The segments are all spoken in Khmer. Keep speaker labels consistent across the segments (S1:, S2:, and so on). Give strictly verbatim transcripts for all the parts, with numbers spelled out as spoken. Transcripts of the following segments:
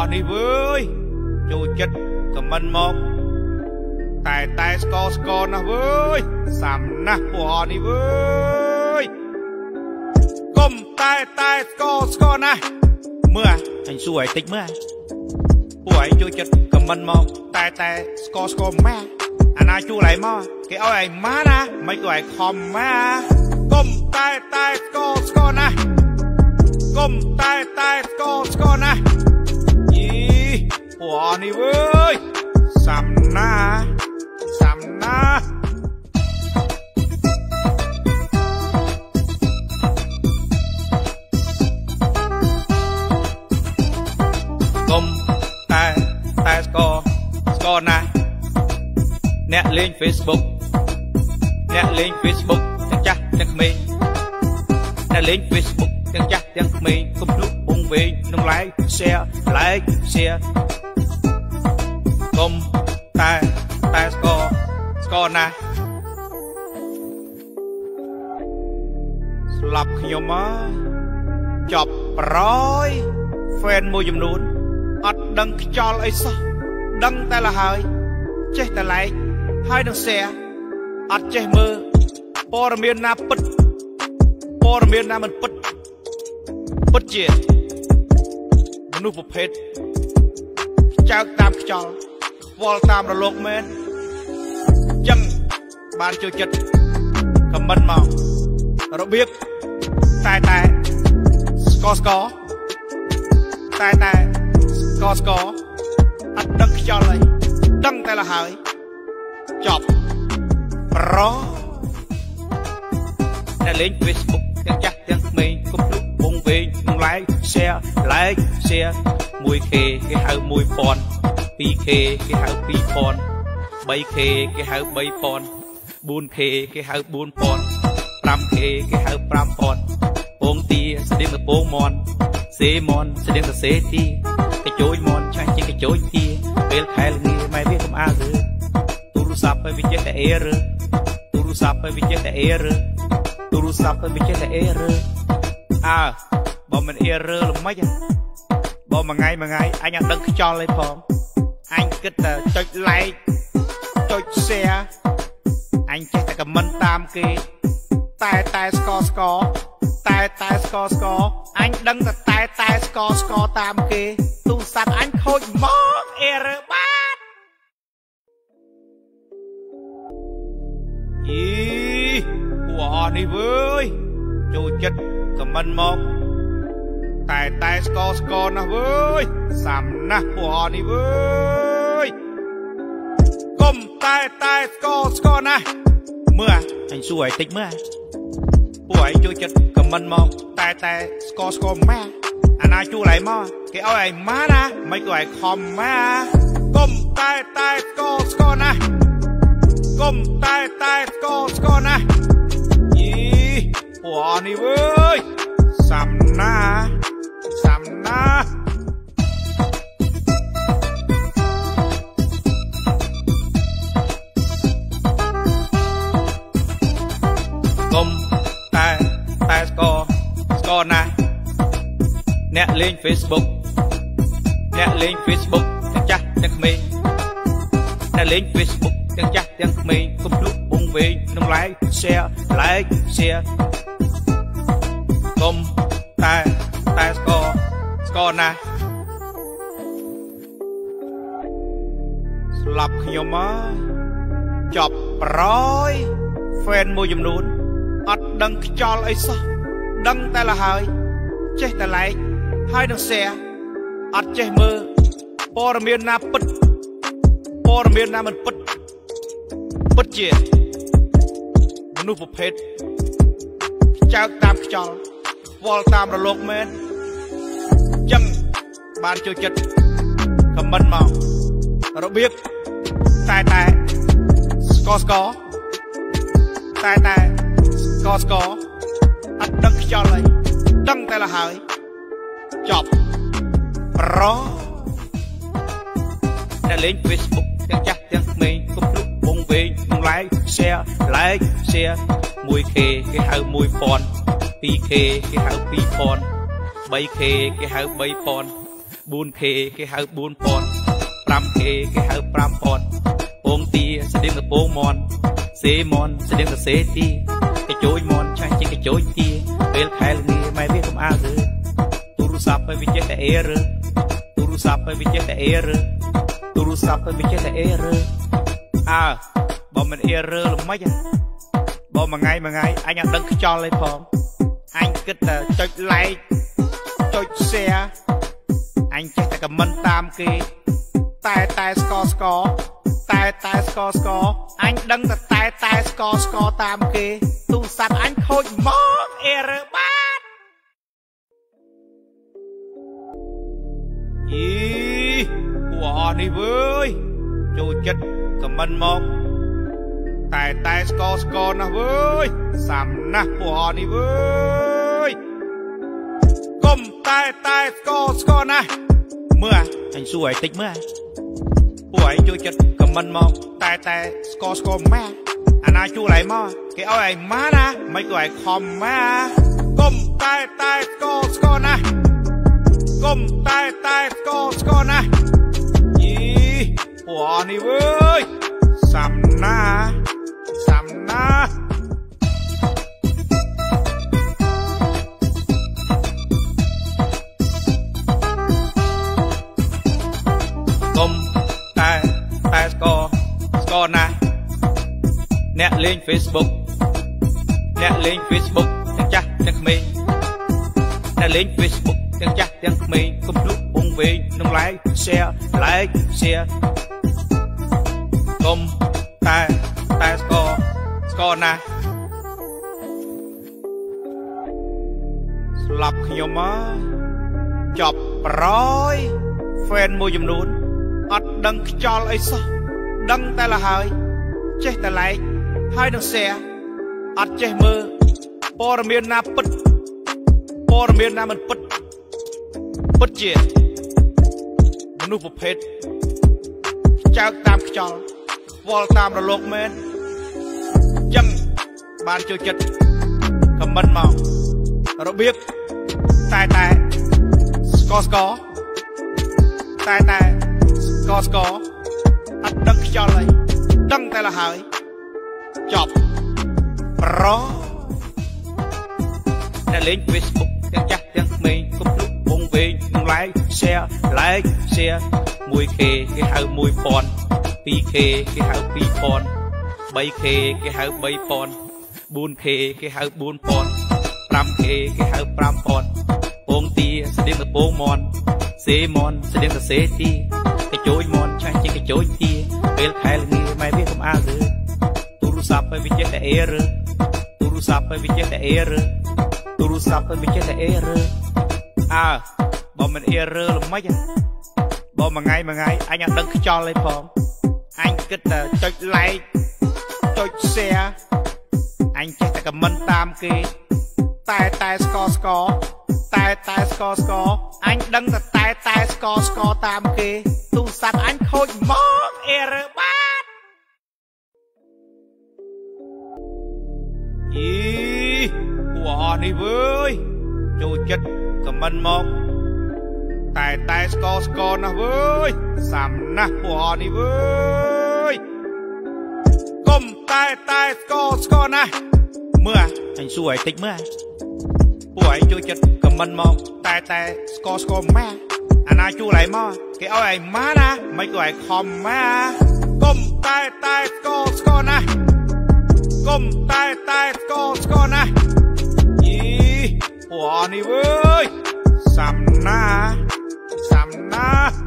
S1: នេះវើយចូលចិត្តខមមិនមកតែតែស្គរស្គរណាស់វើយសាំណាស់ពួកនេះវើយកុំតែតែស្គរស្គរណាស់មើលអញសួរឲ្យតិចមើលពួកឯងចូលចិត្តខមមិនមកតែតែស្គរស្គរម៉ាអាណាជួលឯងមកគេឲ្យឯងម៉ាណាមិនក៏ឯងខំម៉ាកុំតែតែស្គរស្គរណាស់កុំតែតែស្គរស្គរណាស់យីពួកនេះវើយសាំណាសាំណាកុំតែតែស្គរស្គរណាស់អ្នកលេង Facebook អ្នកលេង Facebook ទាំងចាស់ទាំងក្មេងអ្នកលេង Facebook ទាំងចាស់ទាំងក្មេងកុំភ្លុកពងវែងក្នុង like share like share កុំតែតែស្គរស្គរណាស់ស្លាប់ខ្ញុំហើយចប់ប្រយ fan មួយចំនួនអត់ដឹងខ្យល់អីសោះដឹងតែលហើយចេះតែ like ហើយនឹង share អត់ចេះមើលព័ត៌មានណាពិតព័ត៌មានណាមិនពិតពិតជាមនុស្សប្រភេទចៅតាមខ្យល់ខ្វល់តាមរលកមែនចឹងបានចូលចិត្តខមមិនមករបៀបតែតែស្គរស្គរតែតែស្គរស្គរអត់ដឹងខ្យល់អីដឹងតែលហើយចប់ប្រអ្នកលេង Facebook ទាំងចាស់ទាំងក្មេងកុំភ្លុកពងវែងក្នុង like share like share one K គេហៅ one thousand two K គេហៅ two thousand three K គេហៅ three thousand four K គេហៅ four thousand five K គេហៅ five thousand ពងទាស្តៀងទៅពងមន់សេមន់ស្តៀងទៅសេទីកញ្ជូចមន់ឆ្ងាញ់ជាងកញ្ជូចទាពេលខែល្ងាម៉ែវាកុំអាលឬទូរស័ព្ទឲ្យវាចេះតែអេរឺទូរស័ព្ទឲ្យវាចេះតែអេរឺទូរស័ព្ទឲ្យវាចេះតែអេរឺអើបើមិនអេរឺល្មិចបើមួយថ្ងៃមួយថ្ងៃអញអត់ដឹងខ្យល់ទេផងអញគិតតែចុច like ចុច share អញចេះតែ comment តាមគេតែតែស្គរស្គរតែតែស្គរស្គរអញដឹងតែតែតែស្គរស្គរតាមគេទូរស័ព្ទអញខូចមកអេរឺបាទយីពួកនេះវើយចូលចិត្តខមមិនមកតែតែស្គរស្គរណាស់វើយសាំណាស់ពួកនេះវើយកុំតែតែស្គរស្គរណាស់មើលអញសួរឲ្យតិចមើលពួកឯងចូលចិត្តខមមិនមកតែតែស្គរស្គរម៉ាអាណាជួលឯងមកគេឲ្យឯងម៉ាណាមិនក៏ឯងខំម៉ាកុំតែតែស្គរស្គរណាស់កុំតែតែស្គរស្គរណាស់យីពួកនេះវើយសាំណាសាំណាកុំតែតែស្គរស្គរណាស់អ្នកលេង Facebook អ្នកលេង Facebook ទាំងចាស់ទាំងក្មេងអ្នកលេង Facebook ទាំងចាស់ទាំងក្មេងកុំភ្លុកពងវែងក្នុង like share like share កុំតែតែស្គរស្គរណាស់ស្លាប់ខ្ញុំហើយចប់ប្រយ fan មួយចំនួនអត់ដឹងខ្យល់អីសោះដឹងតែលហើយចេះតែ like ហើយនឹង share អត់ចេះមើលព័ត៌មានណាពិតព័ត៌មានណាមិនពិតពិតជាមនុស្សប្រភេទចៅតាមខ្យល់ខ្វល់តាមរលកមែនចឹងបានចូលចិត្តខមមិនមករបៀបតែតែស្គរស្គរតែតែស្គរស្គរអត់ដឹងខ្យល់អីដឹងតែលហើយចប់ប្រអ្នកលេង Facebook ទាំងចាស់ទាំងក្មេងកុំភ្លុកពងវែងក្នុង like share like share one K គេហៅ one thousand two K គេហៅ two thousand three K គេហៅ three thousand bốn k គេហៅbốnពាន់five k គេហៅfiveពាន់ពងទាស្តៀងទៅពងមន់សេមន់ស្តៀងទៅសេទាកញ្ជួយមន់ឆាច់ជាងកញ្ជួយទាពេលខែល្ងាម៉ែវាកុំអើរើទូរស័ព្ទទៅវាចេះតែអេរើទូរស័ព្ទទៅវាចេះតែអេរើទូរស័ព្ទទៅវាចេះតែអេរើអើបើមិនអេរើល្មិចបើមួយថ្ងៃមួយថ្ងៃអញអត់ដឹងខ្យល់ទេផងអញគិតតែចុច like ចុច share អញចេះតែ comment តាមគេតែតែស្កស្កតែតែស្កស្កអញដឹងតែតែតែស្កស្កតាមគេទូរស័ព្ទអញខូចមកអេរើបាទអីពួកអស់នេះវើយចូលចិត្ត comment មកតែតែស្កស្កណាស់វើយសាំណាស់ពួកអស់នេះវើយកុំតែតែស្កស្កណាស់មើលអញសួរឲ្យតិចមើលពួកឯងចូលចិត្ត comment មកតែតែស្កស្កម៉ាអាណាជួលឯងមកគេឲ្យឯងម៉ាណាមិនក៏ឯងខំម៉ាកុំតែតែស្កស្កណាស់កុំតែតែស្កស្កណាស់យីពួកអស់នេះវើយសាំណាសាំណាកុំតែតែស្កស្កណាស់អ្នកលេង Facebook អ្នកលេង Facebook ទាំងចាស់ទាំងក្មេងអ្នកលេង Facebook ទាំងចាស់ទាំងក្មេងកុំភ្លុកពងវែងនឹង like share like share កុំតែតែស្កស្កណាស់ស្លាប់ខ្ញុំមកចប់ប្រយ fan មួយចំនួនអត់ដឹងខ្យល់អីសោះដឹងតែលហើយចេះតែ like ហើយនឹង share អត់ចេះមើលព័ត៌មានណាពិតព័ត៌មានណាមិនពិតពិតជាមនុស្សប្រភេទចើកតាមខ្យល់វល់តាមរលកមែនចឹងបានចូលចិត្ត comment មករបៀបតែតែស្កស្កតែតែស្កស្កអត់ដឹងខ្យល់អីដឹងតែលហើយចប់ប្រអ្នកលេង Facebook ទាំងចាស់ទាំងក្មេងកុំភ្លុកពងវែងនឹង like share like share one k គេហៅoneពាន់two k គេហៅtwoពាន់three k គេហៅthreeពាន់four k គេហៅfourពាន់five k គេហៅfiveពាន់ពងទាស្តៀងទៅពងមន់សេមន់ស្តៀងទៅសេទាកញ្ជួយមន់ឆាច់ជាងកញ្ជួយទាពេលខែល្ងាម៉ែវាកុំអើរើទូរស័ព្ទទៅវាចេះតែអេរើទូរស័ព្ទទៅវាចេះតែអេរើទូរស័ព្ទទៅវាចេះតែអេរើអើបើមិនអេរើល្មិចបើមួយថ្ងៃមួយថ្ងៃអញអត់ដឹងខ្យល់ទេផងអញគិតតែចុច like ចុច share អញចេះតែ comment តាមគេតែតែស្កស្កតែតែស្កស្កអញដឹងតែតែតែស្កស្កតាមគេទូរស័ព្ទអញខូចមកអេរើបាទអីពួកអស់នេះវើយចូលចិត្ត comment មកតែតែស្កស្កណាស់វើយសាំណាស់ពួកអស់នេះវើយកុំតែតែស្កស្កណាស់មើលអញសួរឲ្យតិចមើលពួកឯងចូលចិត្ត comment មកតែតែស្កស្កម៉ាអាណាជួលឯងមកគេឲ្យឯងម៉ាណាមិនក៏ឯងខំម៉ាកុំតែតែស្កស្កណាស់កុំតែតែស្កស្កណាស់យីពួកអស់នេះវើយសាំណាសាំណា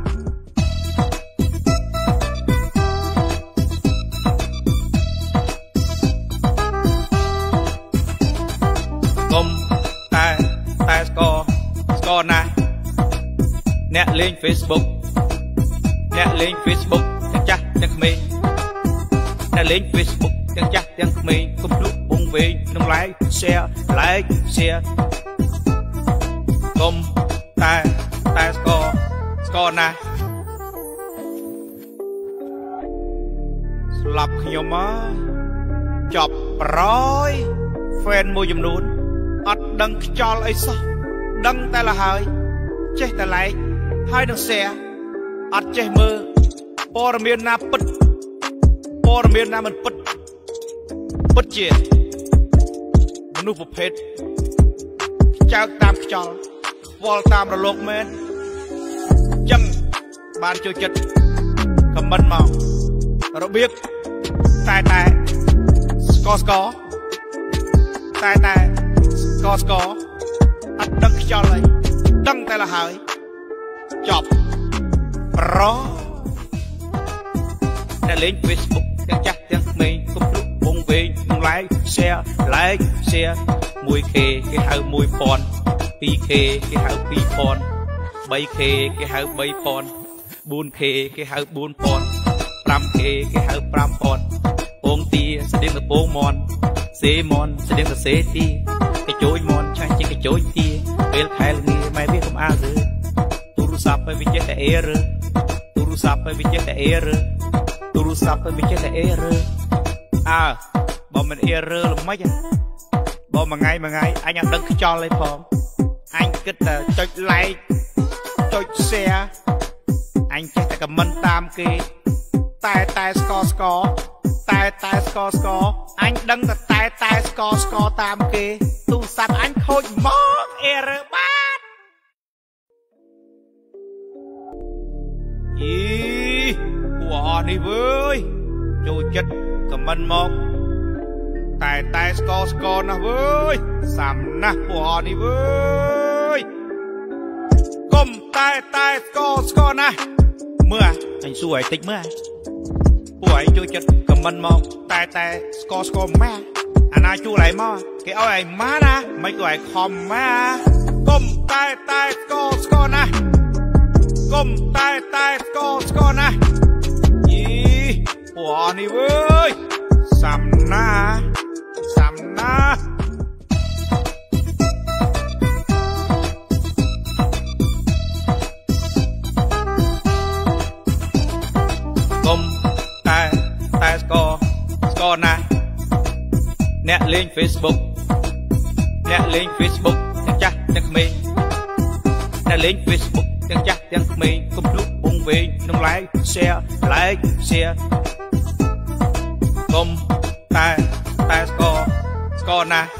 S1: កុំតែតែស្កស្កណាស់អ្នកលេង Facebook អ្នកលេង Facebook ទាំងចាស់ទាំងក្មេងអ្នកលេង Facebook ទាំងចាស់ទាំងក្មេងកុំភ្លុកពងវែងនឹង like share like share កុំតែតែស្កស្កណាស់ស្លាប់ខ្ញុំមកចប់ប្រយ fan មួយចំនួនអត់ដឹងខ្យល់អីសោះដឹងតែលហើយចេះតែ like ហើយនឹង share អត់ចេះមើលព័ត៌មានណាពិតព័ត៌មានណាមិនពិតពិតជាមនុស្សប្រភេទចោកតាមខ្យល់ខ្វល់តាមរលកមែនចឹងបានចូលចិត្តខមមិនមករបៀបតែតែស្កស្កតែតែស្កស្កអត់ដឹងខ្យល់អីដឹងតែលហើយចប់ប្រអ្នកលេង Facebook ទាំងចាស់ទាំងក្មេងគប់គ្រប់វងវែងនឹង like share like share មួយ ខេ គេហៅ មួយពាន់ ពីរ ខេ គេហៅ ពីរពាន់ បី ខេ គេហៅ បីពាន់ បួន ខេ គេហៅ បួនពាន់ ប្រាំ ខេ គេហៅ ប្រាំពាន់ ពងទាស្តៀងនឹងពងមាន់សេមាន់ស្តៀងនឹងសេទាកញ្ចួយមាន់ឆាជាងកញ្ចួយទាពេលខែល្ងាម៉ែវាកុំអាលឺទូរស័ព្ទឲ្យវាចេះតែអេរឺទូរស័ព្ទឲ្យវាចេះតែអេរឺទូរស័ព្ទឲ្យវាចេះតែអេរឺអើបើមិនអេរឺល្មិចបើមួយថ្ងៃមួយថ្ងៃអញអត់ដឹងខ្យល់ទេផងអញគិតតែចុច like ចុច share អញចេះតែ comment តាមគេតែតែស្កស្កតែតែស្កស្កអញដឹងតែតែតែស្កស្កតាមគេទូរស័ព្ទអញខូចមកអេរឺបាទអីពួកអស់នេះវើយចូលចិត្តខមមិនមកតែតែស្កស្កណាស់វើយសាំណាស់ពួកអស់នេះវើយកុំតែតែស្កស្កណាស់មើលអញសួរឲ្យតិចមើលពួកឯងចូលចិត្តខមមិនមកតែតែស្កស្កម៉ាអាណាជួលឯងមកគេឲ្យឯងម៉ាណាមិនក៏ឯងខំម៉ាកុំតែតែស្កស្កណាស់កុំតែតែស្កស្កណាស់យីពួកអស់នេះវើយសាំណាសាំណាកុំតែតែស្កស្កណាស់អ្នកលេង Facebook អ្នកលេង Facebook ទាំងចាស់ទាំងក្មេងអ្នកលេង Facebook ទាំងចាស់ទាំងក្មេងកុំភ្លុកវងវែងនឹង like share like share កុំតែតែស្កស្កណាស់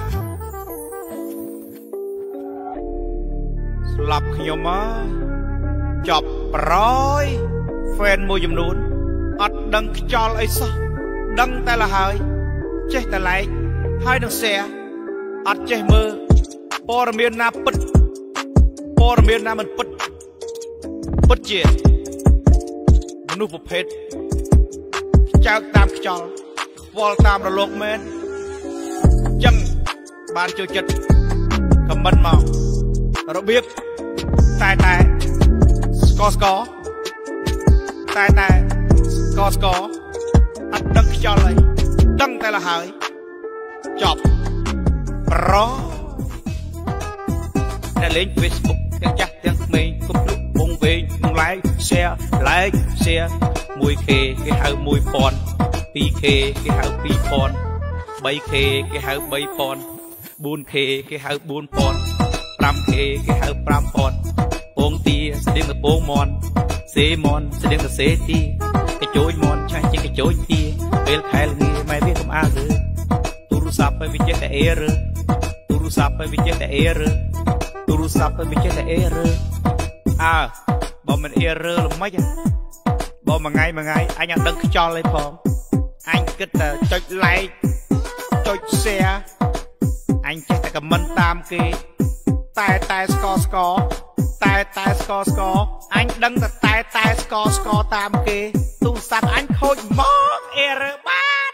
S1: ស្លាប់ខ្ញុំមកចប់ប្រយ fan មួយចំនួនអត់ដឹងខ្យល់អីសោះដឹងតែលហើយចេះតែ like ហើយនឹង share អត់ចេះមើលព័ត៌មានណាពិតព័ត៌មានណាមិនពិតពិតជាមនុស្សប្រភេទចោកតាមខ្យល់ខ្វល់តាមរលកមែនចឹងបានចូលចិត្តខមមិនមករបៀបតែតែស្កស្កតែតែស្កស្កអត់ដឹងខ្យល់អីដឹងតែលហើយចប់ប្រអ្នកលេង Facebook ទាំងចាស់ទាំងក្មេងកុំភ្លុកវងវែងនឹង like share like share មួយ ខេ គេហៅ មួយពាន់ ពីរ ខេ គេហៅ ពីរពាន់ បី ខេ គេហៅ បីពាន់ បួន ខេ គេហៅ បួនពាន់ ប្រាំ ខេ គេហៅ ប្រាំពាន់ពងទាស្តៀងនឹងពងមាន់សេមាន់ស្តៀងនឹងសេទាកញ្ចួយមាន់ឆាជាងកញ្ចួយទាពេលខែល្ងាម៉ែវាកុំអាលឺទូរស័ព្ទឲ្យវាចេះតែអេរឺទូរស័ព្ទឲ្យវាចេះតែអេរឺទូរស័ព្ទឲ្យវាចេះតែអេរឺអើបើមិនអេរឺល្មិចបើមួយថ្ងៃមួយថ្ងៃអញអត់ដឹងខ្យល់ទេផងអញគិតតែចុច like ចុច share អញចេះតែ comment តាមគេតែតែស្កស្កតែតែស្កស្កអញដឹងតែតែតែស្កស្កតាមគេទូរស័ព្ទអញខូចមកអេរឺបាទ